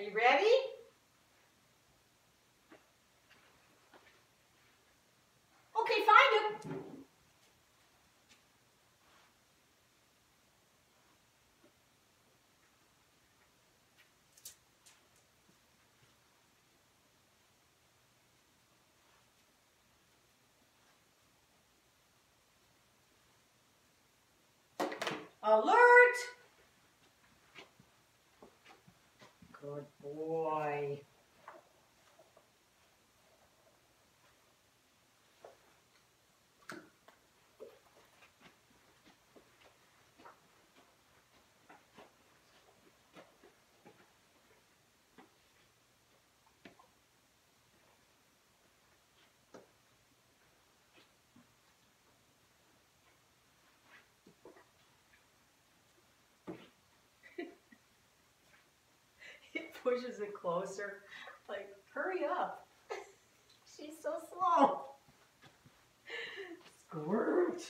you ready? Okay, find him. Alert! Good boy. He pushes it closer. Like, hurry up. She's so slow. Squirt.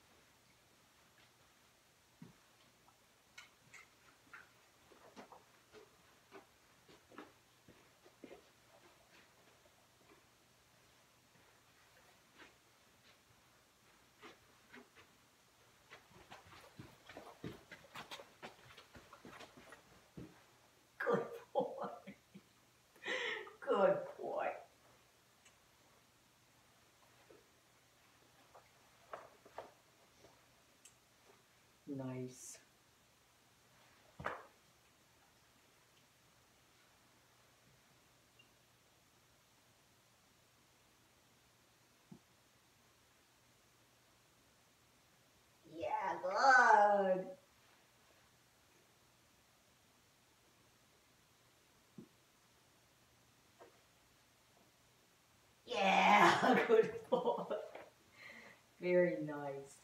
Good boy. Good boy. Nice. Yeah, good. Yeah, good boy. Very nice.